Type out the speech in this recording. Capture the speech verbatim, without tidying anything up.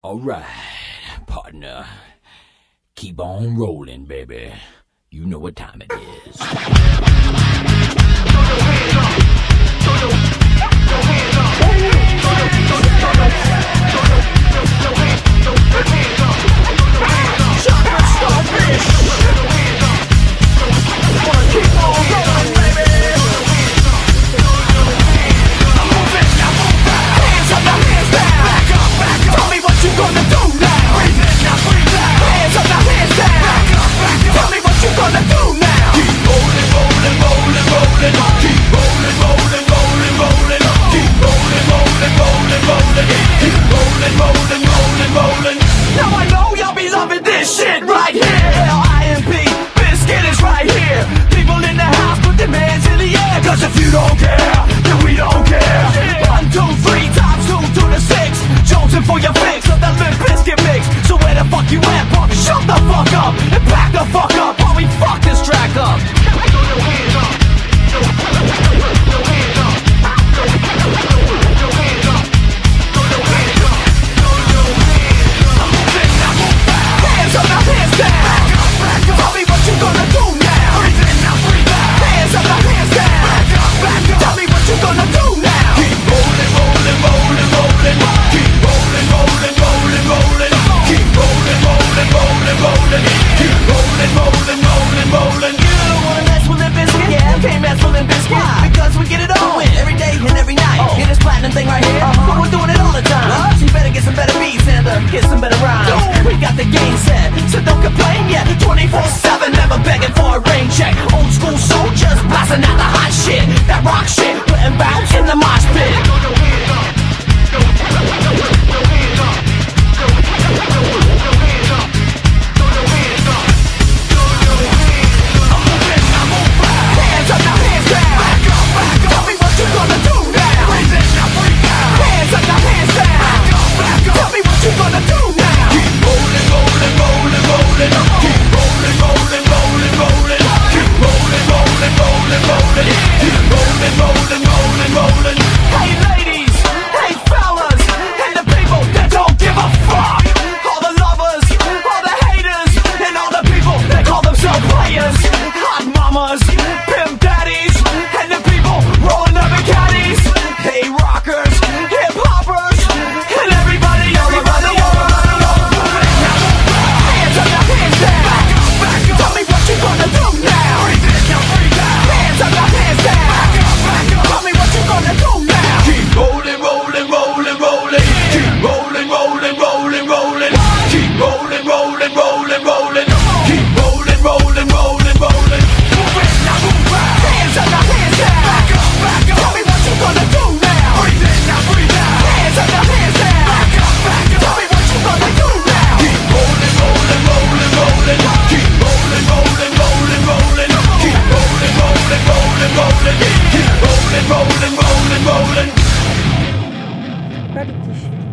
Alright, partner. Keep on rolling, baby. You know what time it is. Throw your hands up. Throw your, your hands up. Throw your, throw your, throw your, throw your, throw your, throw your hands, throw your hands up. Throw your hands up. Chocolate starfish. Throw your hands up. Wanna keep on rolling, baby. I'm moving, I'm moving. Hands up, now hands down. Back up, back up. Tell me what you gonna do now. Breathe in, now breathe out. Hands up, now hands down. Back up, back up. Tell me what you gonna do now. Keep rolling, rolling, rolling, rolling. Keep rolling, rolling, rolling, rolling. Keep rolling, rolling, rolling, rolling. Keep rolling, rolling, rolling, rolling. Now I know y'all be loving this shit right here. L I M P, Biscuit is right here. People in the house, put their hands in the air. Cause if you don't care, then we don't care. One, two, three, times two to the six. Jonesing for your fix of that Limp Bizkit mix. So where the fuck you at, punk? Shut the fuck up and back the fuck up while we fuck this track up. Throw your hands up. Throw your hands up. Throw your hands up. Throw your hands up. Throw your hands up. I'm moving, I move fast. Hands up, now hands down. Back up, back up. Tell me what you gonna do now. Breathe in, now breathe out. Hands up, now hands down. Back up, back up. Tell me what you gonna do now. Keep rolling, rolling, rolling, rolling. Keep rolling, rolling, rolling, rolling. Keep rolling, rolling, rolling, rolling. Keep rolling, rolling, rolling, rolling. You don't wanna mess with Limp Bizkit? Yeah, can't mess with Limp Bizkit. Why? Because we get it on every day and every night. Oh. Hear this platinum thing right here? Uh-huh. But we're doing it all the time. Huh? So you better get some better beats and uh, get some better rhymes. No. We got the game set, so don't complain yet. twenty-four seven, never begging for a rain check. Old school soldiers blasting out the hot shit. That rock shit, putting bounce in the mosh pit. Throw your hands up. Throw your hands up. Throw your hands up. Throw your hands up. Throw your hands up. I'm moving, I move fast. Hands up, now hands down. Back up, back up. Tell me what you gonna do now. Breathe in, now breathe out. Hands up, now hands down. Back up, back up. Tell me what you gonna do now. Keep rolling, rolling, rolling, rolling. Keep rolling, rolling, rolling, rolling. Keep rolling, rolling, rolling, rolling. Keep rolling, rolling, rolling, rolling. Hey ladies, hey fellas, and the people that don't give a fuck. All the lovers, all the haters, and all the people that call themselves players. Hot mamas, pimp daddies, and the people rolling up in caddies. Hey rockers, hip hoppers, and everybody, everybody, everybody, everybody. Hands up, now hands down. Back up, back up. Tell me what you gonna do now. Breathe in, now breathe out. Hands up, now hands down. Back up, back up. Tell me what you gonna do now. Keep rolling, rolling, rolling, rolling. Keep rolling, rolling, rolling, rolling. Keep rolling, rolling, rolling, rolling. Keep rolling, rolling, rolling, rolling. Move it, now move out. Hands up, now hands down. Back up, back up. Tell me what you gonna do now. Breathe in, now breathe out. Hands up, now hands down. Back up, back up. Tell me what you gonna do now. Keep rolling, rolling, rolling, rolling. Keep rolling, rolling, rolling, rolling. Keep rolling, rolling, rolling, rolling. Keep rolling, rolling, rolling, rolling. Ready to shoot.